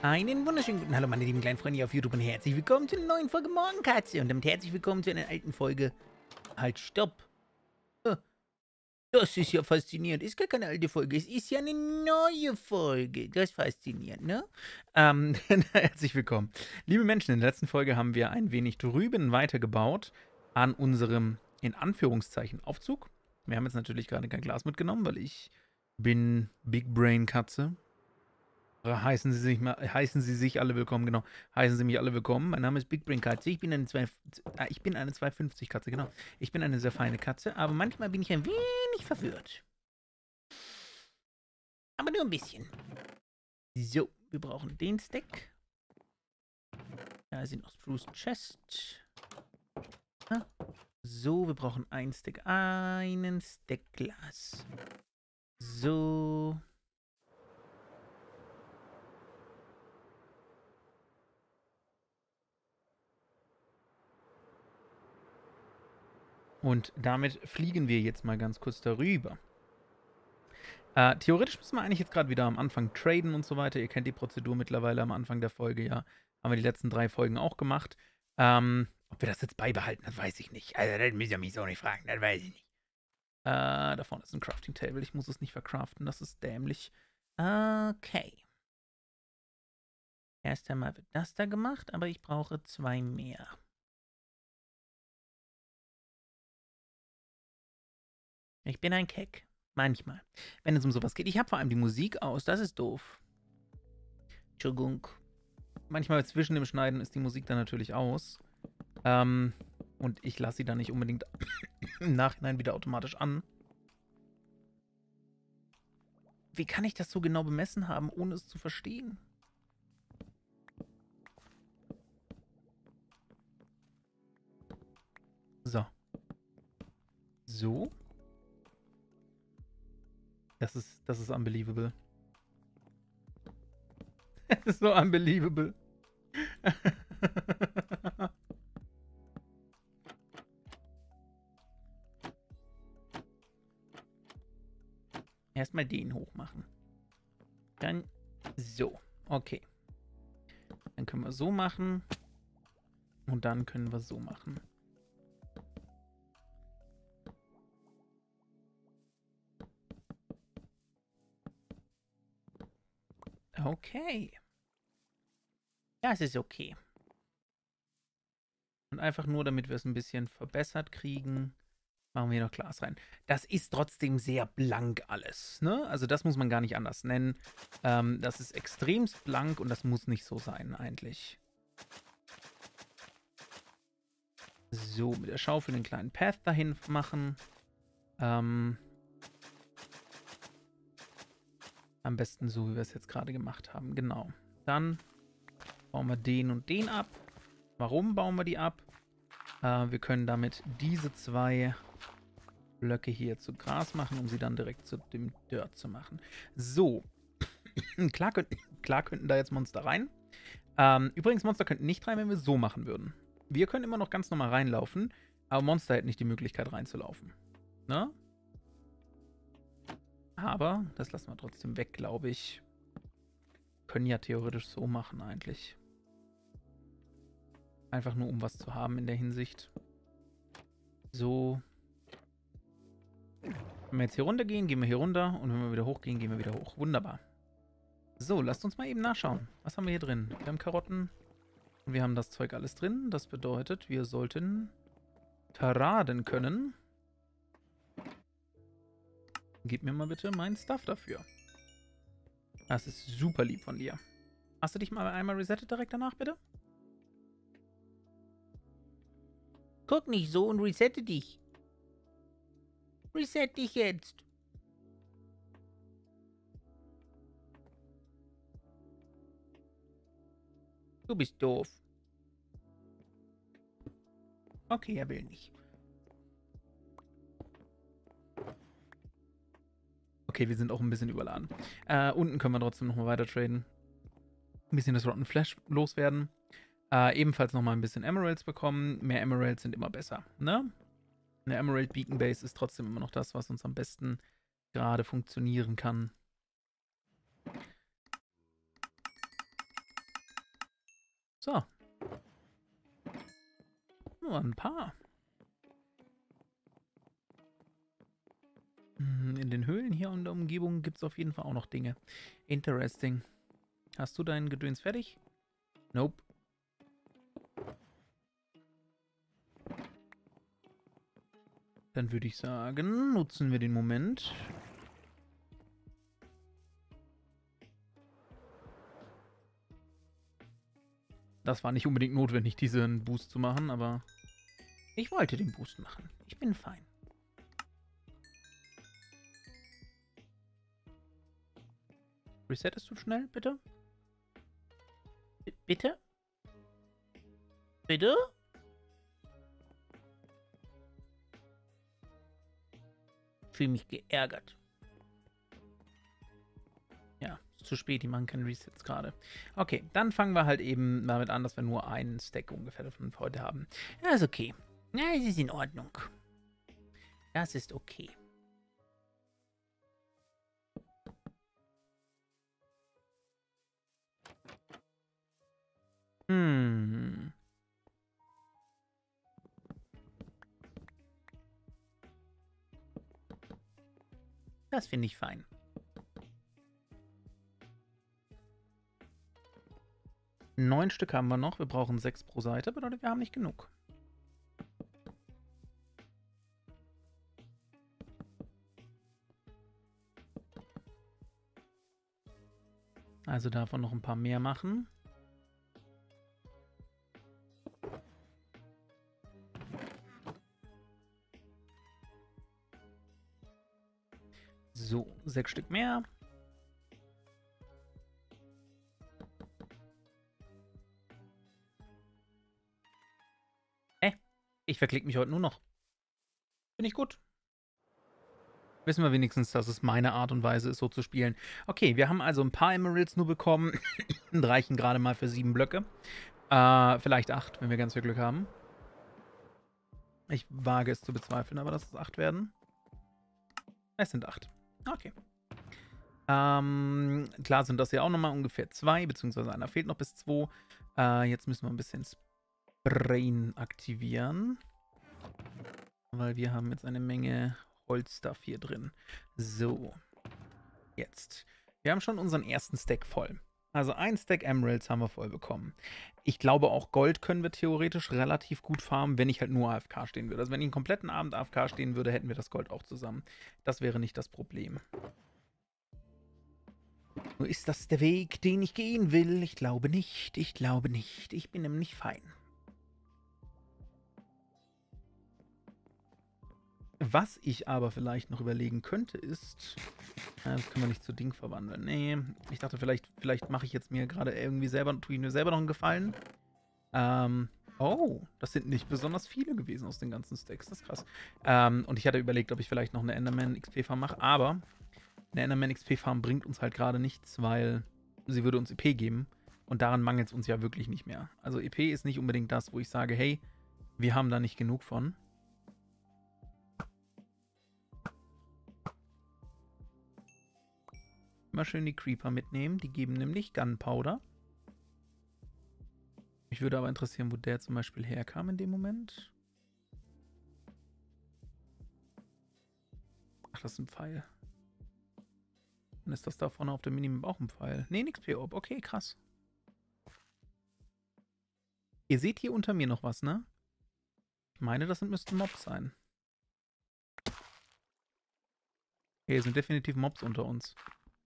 Einen wunderschönen guten Hallo, meine lieben kleinen Freunde hier auf YouTube und herzlich willkommen zu einer neuen Folge Morgenkatze und damit herzlich willkommen zu einer alten Folge. Halt, stopp. Das ist ja faszinierend. Ist gar keine alte Folge, es ist ja eine neue Folge. Das ist faszinierend, ne? Herzlich willkommen. Liebe Menschen, in der letzten Folge haben wir ein wenig drüben weitergebaut an unserem, in Anführungszeichen, Aufzug. Wir haben jetzt natürlich gerade kein Glas mitgenommen, weil ich bin Big Brain Katze. Heißen Sie sich alle willkommen, genau. Heißen Sie mich alle willkommen. Mein Name ist Big Brain Katze. Ich bin eine 250 Katze, genau. Ich bin eine sehr feine Katze, aber manchmal bin ich ein wenig verwirrt. Aber nur ein bisschen. So, wir brauchen den Stack. Da sind noch Spruce Chest. So, wir brauchen einen Stack Glas. So. Und damit fliegen wir jetzt mal ganz kurz darüber. Theoretisch müssen wir eigentlich jetzt gerade wieder am Anfang traden und so weiter. Ihr kennt die Prozedur mittlerweile am Anfang der Folge, ja. Haben wir die letzten 3 Folgen auch gemacht. Ob wir das jetzt beibehalten, das weiß ich nicht. Also, das müsst ihr mich so nicht fragen, das weiß ich nicht. Da vorne ist ein Crafting Table. Ich muss es nicht verkraften, das ist dämlich. Okay. Erst einmal wird das da gemacht, aber ich brauche 2 mehr. Ich bin ein Keck. Manchmal. Wenn es um sowas geht. Ich habe vor allem die Musik aus. Das ist doof. Entschuldigung. Manchmal zwischen dem Schneiden ist die Musik dann natürlich aus. Und ich lasse sie dann nicht unbedingt im Nachhinein wieder automatisch an. Wie kann ich das so genau bemessen haben, ohne es zu verstehen? So. So. Das ist unbelievable. Das ist so unbelievable. Erstmal den hochmachen. Dann so. Okay. Dann können wir so machen. Und dann können wir so machen. Okay. Das ist okay. Und einfach nur, damit wir es ein bisschen verbessert kriegen, machen wir hier noch Glas rein. Das ist trotzdem sehr blank alles, ne? Also das muss man gar nicht anders nennen. Das ist extremst blank und das muss nicht so sein eigentlich. So, mit der Schaufel einen kleinen Path dahin machen. Am besten so, wie wir es jetzt gerade gemacht haben. Genau. Dann bauen wir den und den ab. Warum bauen wir die ab? Wir können damit diese 2 Blöcke hier zu Gras machen, um sie dann direkt zu dem Dirt zu machen. So. klar könnten da jetzt Monster rein. Übrigens, Monster könnten nicht rein, wenn wir so machen würden. Wir können immer noch ganz normal reinlaufen, aber Monster hätten nicht die Möglichkeit reinzulaufen. Ne? Aber das lassen wir trotzdem weg, glaube ich. Können ja theoretisch so machen eigentlich. Einfach nur, um was zu haben in der Hinsicht. So. Wenn wir jetzt hier runter gehen, gehen wir hier runter. Und wenn wir wieder hochgehen, gehen wir wieder hoch. Wunderbar. So, lasst uns mal eben nachschauen. Was haben wir hier drin? Wir haben Karotten. Und wir haben das Zeug alles drin. Das bedeutet, wir sollten taraden können. Gib mir mal bitte meinen Stuff dafür. Das ist super lieb von dir. Hast du dich mal einmal resettet direkt danach, bitte? Guck nicht so und resette dich. Reset dich jetzt. Du bist doof. Okay, er will nicht. Okay, wir sind auch ein bisschen überladen. Unten können wir trotzdem nochmal weiter traden. Ein bisschen das Rotten Flash loswerden. Ebenfalls nochmal ein bisschen Emeralds bekommen. Mehr Emeralds sind immer besser, ne? Eine Emerald Beacon Base ist trotzdem immer noch das, was uns am besten gerade funktionieren kann. So. Nur ein paar. In den Höhlen hier in der Umgebung gibt es auf jeden Fall auch noch Dinge. Interesting. Hast du deinen Gedöns fertig? Nope. Dann würde ich sagen, nutzen wir den Moment. Das war nicht unbedingt notwendig, diesen Boost zu machen, aber ich wollte den Boost machen. Ich bin fein. Resettest du schnell, bitte? Bitte? Bitte? Ich fühle mich geärgert. Ja, ist zu spät, die machen keine Resets gerade. Okay, dann fangen wir halt eben damit an, dass wir nur einen Stack ungefähr davon heute haben. Ja, ist okay. Ja, es ist in Ordnung. Das ist okay. Das finde ich fein. Neun Stück haben wir noch. Wir brauchen 6 pro Seite. Bedeutet, wir haben nicht genug. Also davon noch ein paar mehr machen. So, 6 Stück mehr. Ich verklicke mich heute nur noch. Finde ich gut. Wissen wir wenigstens, dass es meine Art und Weise ist, so zu spielen. Okay, wir haben also ein paar Emeralds nur bekommen. Reichen gerade mal für 7 Blöcke. Vielleicht 8, wenn wir ganz viel Glück haben. Ich wage es zu bezweifeln, aber dass es 8 werden. Es sind 8. Okay. Klar sind das ja auch nochmal ungefähr 2, beziehungsweise einer fehlt noch bis 2. Jetzt müssen wir ein bisschen Sprayen aktivieren. Weil wir haben jetzt eine Menge Holzstuff hier drin. So. Jetzt. Wir haben schon unseren ersten Stack voll. Also ein Stack Emeralds haben wir voll bekommen. Ich glaube, auch Gold können wir theoretisch relativ gut farmen, wenn ich halt nur AFK stehen würde. Also wenn ich einen kompletten Abend AFK stehen würde, hätten wir das Gold auch zusammen. Das wäre nicht das Problem. Nur ist das der Weg, den ich gehen will? Ich glaube nicht. Ich glaube nicht. Ich bin nämlich fein. Was ich aber vielleicht noch überlegen könnte, ist... das können wir nicht zu Ding verwandeln. Nee, ich dachte, vielleicht mache ich jetzt mir gerade irgendwie selber, tue ich mir selber noch einen Gefallen. Oh, das sind nicht besonders viele gewesen aus den ganzen Stacks. Das ist krass. Und ich hatte überlegt, ob ich vielleicht noch eine Enderman XP-Farm mache, aber eine Enderman XP-Farm bringt uns halt gerade nichts, weil sie würde uns EP geben. Und daran mangelt es uns ja wirklich nicht mehr. Also EP ist nicht unbedingt das, wo ich sage, hey, wir haben da nicht genug von. Immer schön die Creeper mitnehmen. Die geben nämlich Gunpowder. Mich würde aber interessieren, wo der zum Beispiel herkam in dem Moment. Ach, das ist ein Pfeil. Dann ist das da vorne auf der Minimap auch ein Pfeil. Nee, nix P-Op. Okay, krass. Ihr seht hier unter mir noch was, ne? Ich meine, das müssten Mobs sein. Hier sind definitiv Mobs unter uns.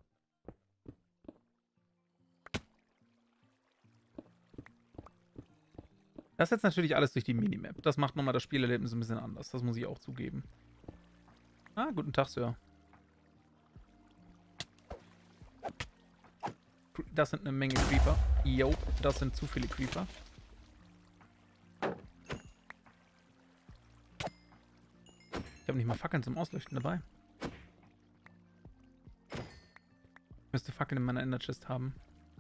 Das ist jetzt natürlich alles durch die Minimap. Das macht nochmal das Spielerlebnis ein bisschen anders. Das muss ich auch zugeben. Ah, guten Tag, Sir. Das sind eine Menge Creeper. Jo, das sind zu viele Creeper. Ich habe nicht mal Fackeln zum Ausleuchten dabei. Ich müsste Fackeln in meiner Ender Chest haben.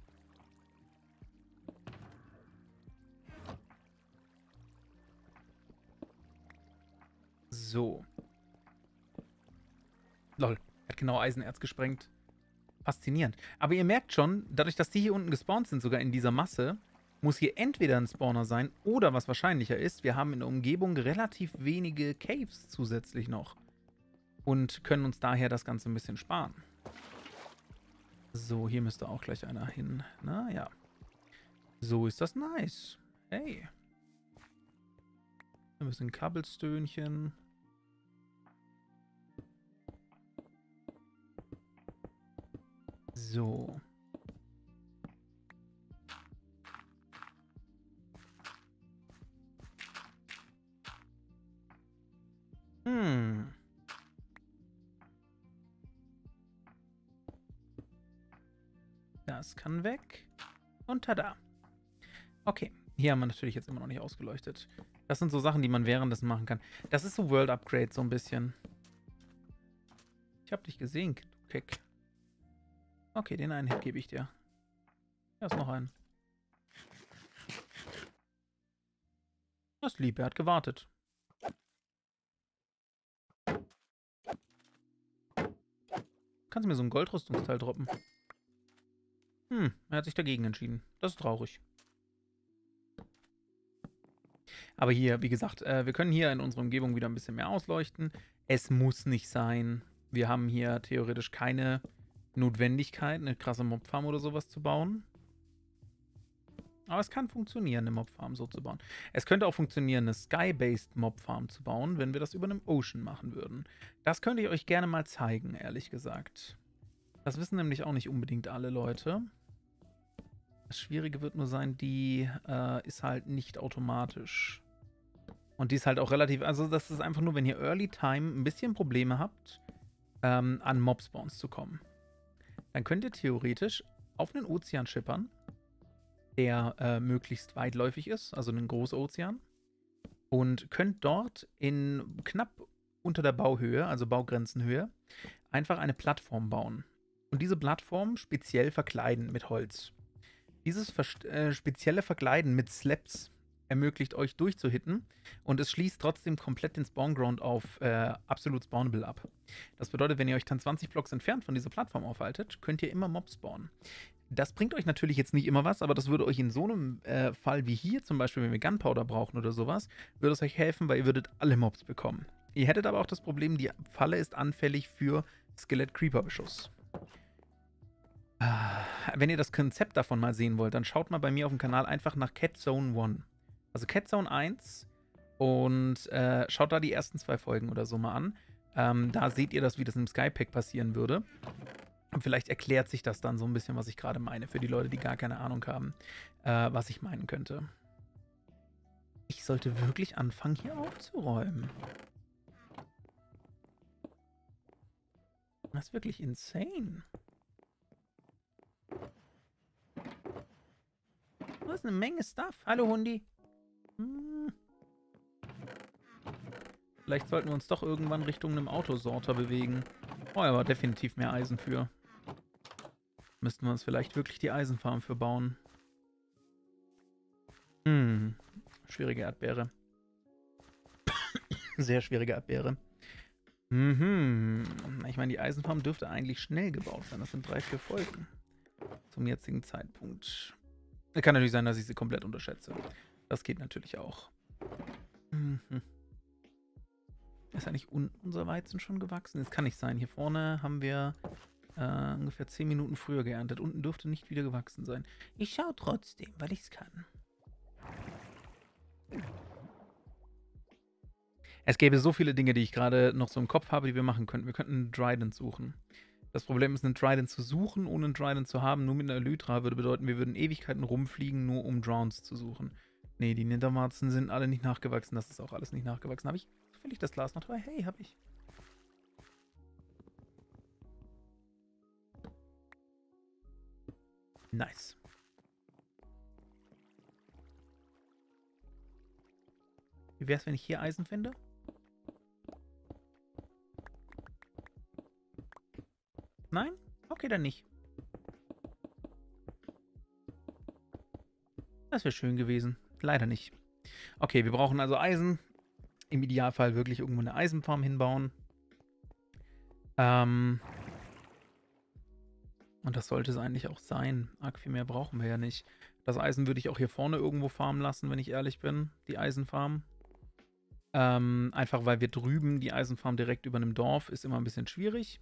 So. Lol, hat genau Eisenerz gesprengt. Faszinierend. Aber ihr merkt schon, dadurch, dass die hier unten gespawnt sind, sogar in dieser Masse, muss hier entweder ein Spawner sein oder, was wahrscheinlicher ist, wir haben in der Umgebung relativ wenige Caves zusätzlich noch und können uns daher das Ganze ein bisschen sparen. So, hier müsste auch gleich einer hin. Na ja. So ist das nice. Hey. Ein bisschen Kabelstöhnchen. So. Das kann weg. Und tada. Okay. Hier haben wir natürlich jetzt immer noch nicht ausgeleuchtet. Das sind so Sachen, die man währenddessen machen kann. Das ist so World Upgrade so ein bisschen. Ich hab dich gesehen, du Keck. Okay, den einen Hit gebe ich dir. Da ist noch ein. Das ist lieb, er hat gewartet. Kannst du mir so ein Goldrüstungsteil droppen? Er hat sich dagegen entschieden. Das ist traurig. Aber hier, wie gesagt, wir können hier in unserer Umgebung wieder ein bisschen mehr ausleuchten. Es muss nicht sein. Wir haben hier theoretisch keine Notwendigkeit, eine krasse Mobfarm oder sowas zu bauen. Aber es kann funktionieren, eine Mobfarm so zu bauen. Es könnte auch funktionieren, eine Sky-based Mobfarm zu bauen, wenn wir das über einem Ocean machen würden. Das könnte ich euch gerne mal zeigen, ehrlich gesagt. Das wissen nämlich auch nicht unbedingt alle Leute. Das Schwierige wird nur sein, die ist halt nicht automatisch. Und die ist halt auch relativ, also das ist einfach nur, wenn ihr Early Time ein bisschen Probleme habt, an Mob-Spawns zu kommen. Dann könnt ihr theoretisch auf einen Ozean schippern, der möglichst weitläufig ist, also einen Großozean, und könnt dort in knapp unter der Bauhöhe, also Baugrenzenhöhe, einfach eine Plattform bauen. Und diese Plattform speziell verkleiden mit Holz. Dieses spezielle Verkleiden mit Slabs ermöglicht euch durchzuhitten und es schließt trotzdem komplett den Spawnground auf absolut spawnable ab. Das bedeutet, wenn ihr euch dann 20 Blocks entfernt von dieser Plattform aufhaltet, könnt ihr immer Mobs spawnen. Das bringt euch natürlich jetzt nicht immer was, aber das würde euch in so einem Fall wie hier zum Beispiel, wenn wir Gunpowder brauchen oder sowas, würde es euch helfen, weil ihr würdet alle Mobs bekommen. Ihr hättet aber auch das Problem, die Falle ist anfällig für Skelett-Creeper-Beschuss. Wenn ihr das Konzept davon mal sehen wollt, dann schaut mal bei mir auf dem Kanal einfach nach Cat Zone 1. Also Cat Zone 1 und schaut da die ersten 2 Folgen oder so mal an. Da seht ihr das, wie das im Skypack passieren würde. Und vielleicht erklärt sich das dann so ein bisschen, was ich gerade meine, für die Leute, die gar keine Ahnung haben, was ich meinen könnte. Ich sollte wirklich anfangen, hier aufzuräumen. Das ist wirklich insane. Das ist eine Menge Stuff. Hallo, Hundi. Vielleicht sollten wir uns doch irgendwann Richtung einem Autosorter bewegen. Oh, aber definitiv mehr Eisen für. Müssten wir uns vielleicht wirklich die Eisenfarm für bauen. Schwierige Erdbeere. Sehr schwierige Erdbeere. Ich meine, die Eisenfarm dürfte eigentlich schnell gebaut sein. Das sind 3, 4 Folgen. Zum jetzigen Zeitpunkt. Kann natürlich sein, dass ich sie komplett unterschätze. Das geht natürlich auch. Ist eigentlich unser Weizen schon gewachsen? Das kann nicht sein. Hier vorne haben wir ungefähr 10 Minuten früher geerntet. Unten dürfte nicht wieder gewachsen sein. Ich schaue trotzdem, weil ich es kann. Es gäbe so viele Dinge, die ich gerade noch so im Kopf habe, die wir machen könnten. Wir könnten einen Trident suchen. Das Problem ist, einen Trident zu suchen, ohne einen Trident zu haben, nur mit einer Elytra, würde bedeuten, wir würden Ewigkeiten rumfliegen, nur um Drowns zu suchen. Nee, die Netherwarzen sind alle nicht nachgewachsen. Das ist auch alles nicht nachgewachsen. Habe ich zufällig das Glas noch dabei? Hey, habe ich. Nice. Wie wäre es, wenn ich hier Eisen finde? Nein? Okay, dann nicht. Das wäre schön gewesen. Leider nicht. Okay, wir brauchen also Eisen. Im Idealfall wirklich irgendwo eine Eisenfarm hinbauen. Und das sollte es eigentlich auch sein. Arg viel mehr brauchen wir ja nicht. Das Eisen würde ich auch hier vorne irgendwo farmen lassen, wenn ich ehrlich bin. Die Eisenfarm. Einfach weil wir drüben die Eisenfarm direkt über einem Dorf ist immer ein bisschen schwierig.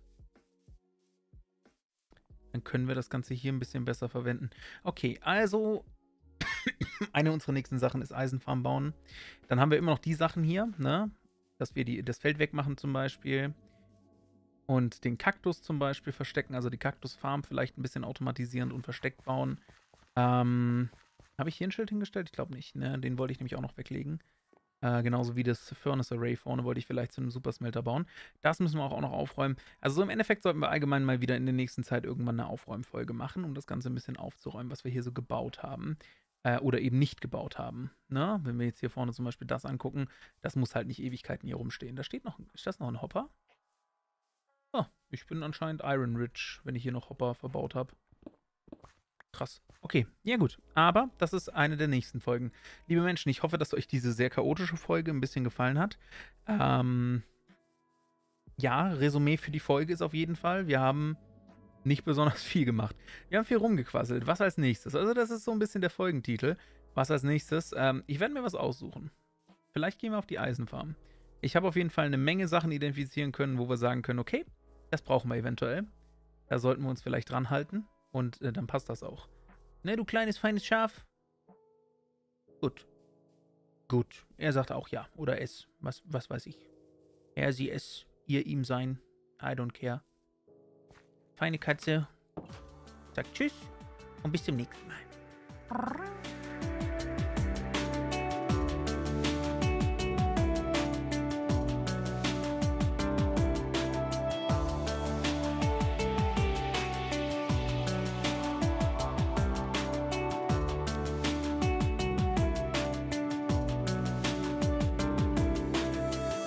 Dann können wir das Ganze hier ein bisschen besser verwenden. Okay, also eine unserer nächsten Sachen ist Eisenfarm bauen. Dann haben wir immer noch die Sachen hier, ne? Dass wir das Feld wegmachen zum Beispiel. Und den Kaktus zum Beispiel verstecken, also die Kaktusfarm vielleicht ein bisschen automatisierend und versteckt bauen. Habe ich hier ein Schild hingestellt? Ich glaube nicht, ne? Den wollte ich nämlich auch noch weglegen. Genauso wie das Furnace Array vorne wollte ich vielleicht zu einem Supersmelter bauen. Das müssen wir auch noch aufräumen. Also so im Endeffekt sollten wir allgemein mal wieder in der nächsten Zeit irgendwann eine Aufräumfolge machen, um das Ganze ein bisschen aufzuräumen, was wir hier so gebaut haben. Oder eben nicht gebaut haben. Ne? Wenn wir jetzt hier vorne zum Beispiel das angucken, das muss halt nicht Ewigkeiten hier rumstehen. Da steht noch, ist das noch ein Hopper? Ah, ich bin anscheinend Iron Rich, wenn ich hier noch Hopper verbaut habe. Krass. Okay, ja gut. Aber das ist eine der nächsten Folgen. Liebe Menschen, ich hoffe, dass euch diese sehr chaotische Folge ein bisschen gefallen hat. Ja, Resümee für die Folge ist auf jeden Fall, wir haben nicht besonders viel gemacht. Wir haben viel rumgequasselt. Was als nächstes? Also das ist so ein bisschen der Folgentitel. Was als nächstes? Ich werde mir was aussuchen. Vielleicht gehen wir auf die Eisenfarm. Ich habe auf jeden Fall eine Menge Sachen identifizieren können, wo wir sagen können, okay, das brauchen wir eventuell. Da sollten wir uns vielleicht dran halten. Und dann passt das auch. Ne, du kleines, feines Schaf. Gut. Gut. Er sagt auch ja. Oder es. Was weiß ich. Er, sie, es. Ihr, ihm, sein. I don't care. Feine Katze. Sagt tschüss. Und bis zum nächsten Mal.